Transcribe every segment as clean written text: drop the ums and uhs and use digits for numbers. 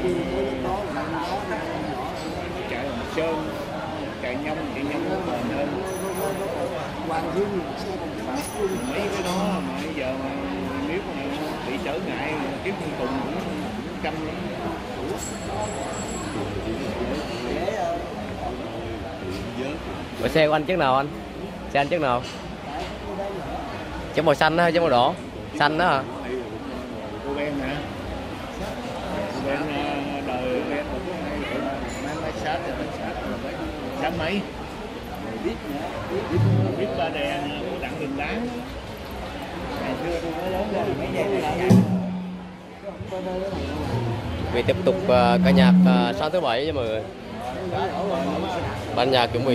chạy một sơn, chạy nhông bền hơn. Mấy cái đó mà bây giờ mà nếu mà bị trở ngại kiếm thương tùng cũng căng lắm. Ở xe của anh chiếc nào anh? Xe anh chiếc nào? Chiếc màu xanh hay chiếc màu đỏ? Xanh đó hả? Cô Ben hả? Cô Ben đời Ben máy sát rồi sát mấy? Biết ba đèn của đặng Đình Đán. Ngày xưa tôi mới lớn lên mấy đèn lại. Vì tiếp tục ca nhạc sáng thứ bảy cho mọi người. Ban nhạc chuẩn bị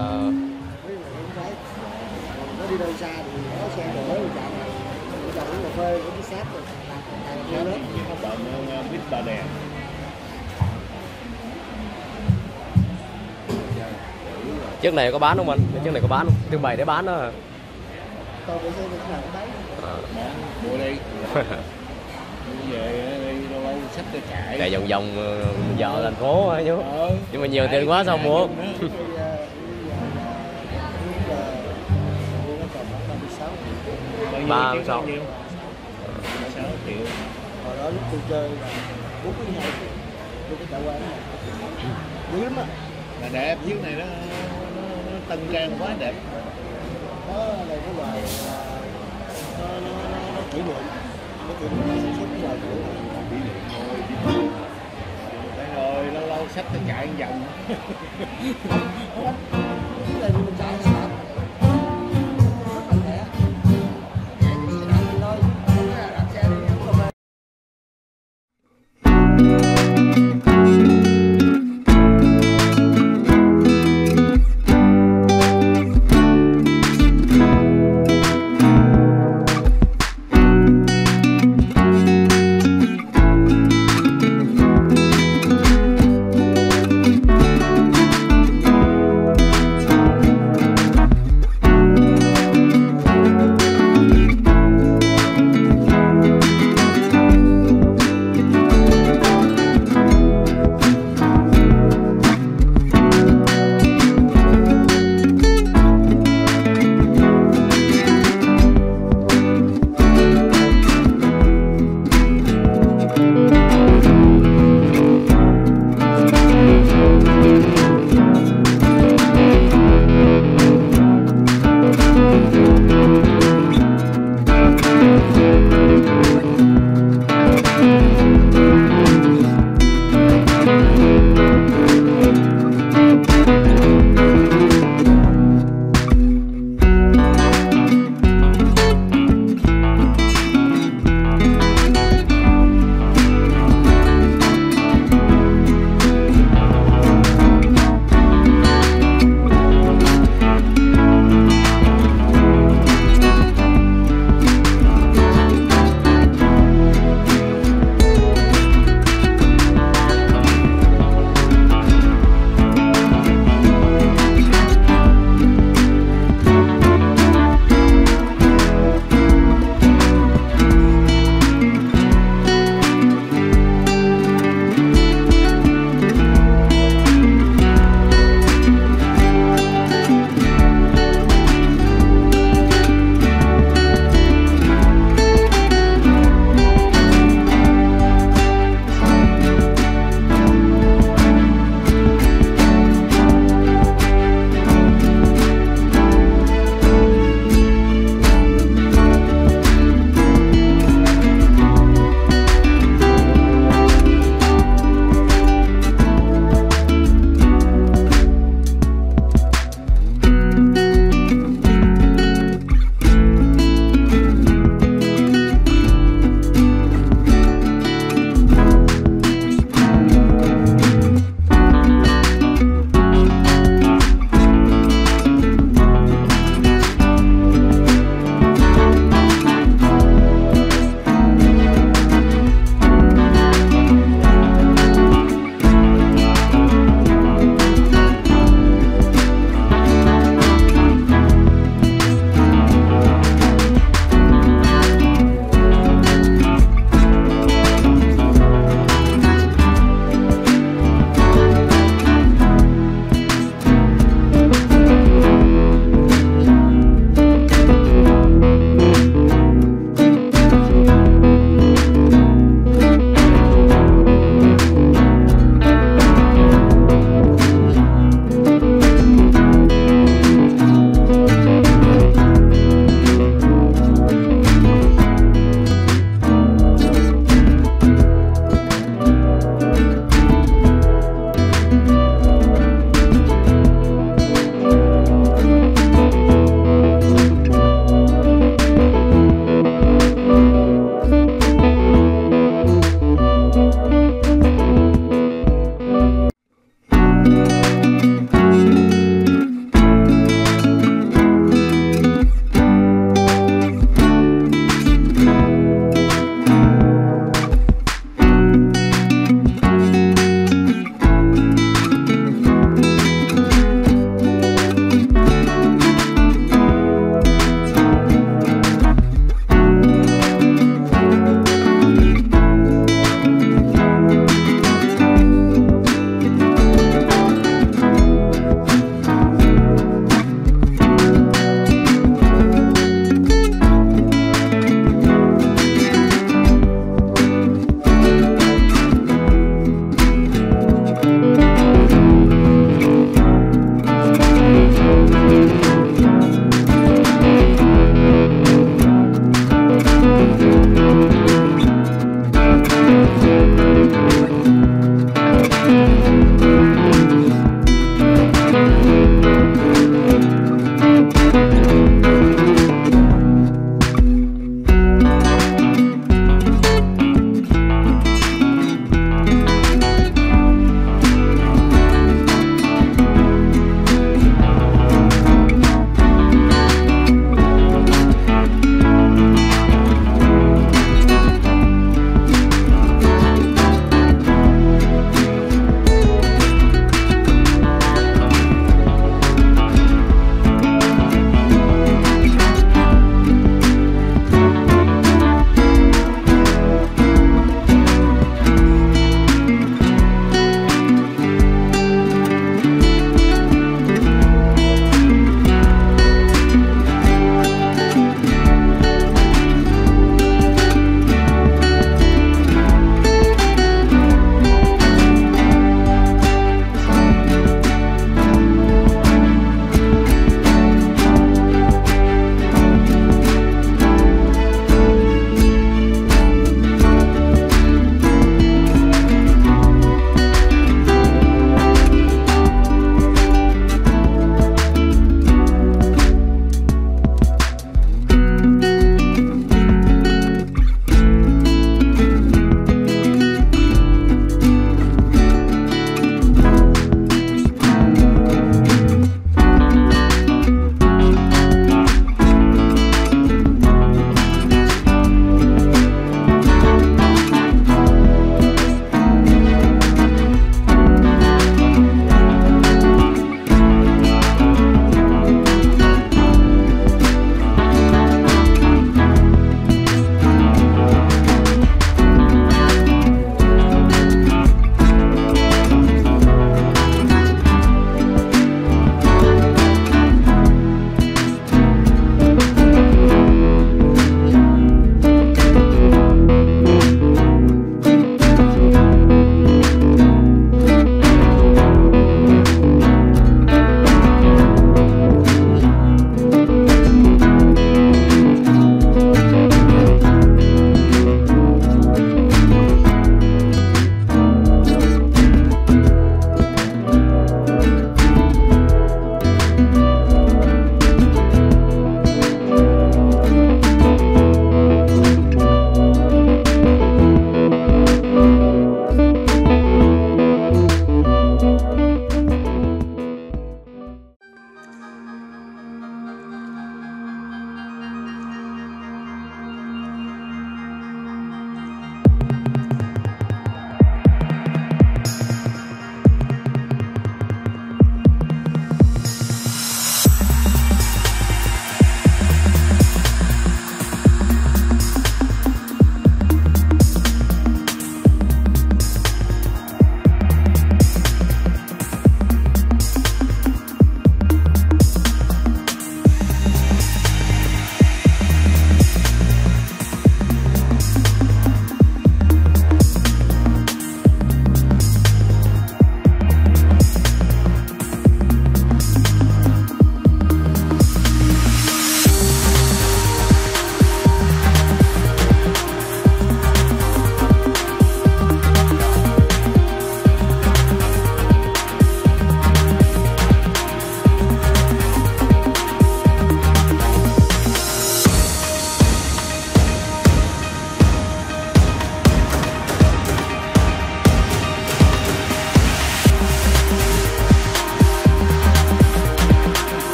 đi đâu xa thì có xe đổ rồi chọn cà phê có cái sát rồi nó bận biết ba đèn. chiếc này có bán không anh? Chiếc này có bán không? Trưng bày để bán đó hả? tôi cũng thấy cái nào cũng bán. Mua đi. Về đi đâu xách cho chạy. Chạy vòng vòng giờ thành phố hả chú? Nhưng mà nhiều tiền quá sao mua? 36 triệu. Hồi đó lúc tôi chơi là 42 triệu. Tôi cái chợ quán này dữ lắm á. Là đẹp, chiếc này nó tân trang quá đẹp. Đó là cái loại nó kỷ niệm. Nó kỷ niệm sản xuất cái loại kỷ niệm thôi. Rồi lâu lâu xách nó chạy vòng. Cái này mình chạy sạch.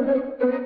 Thank you.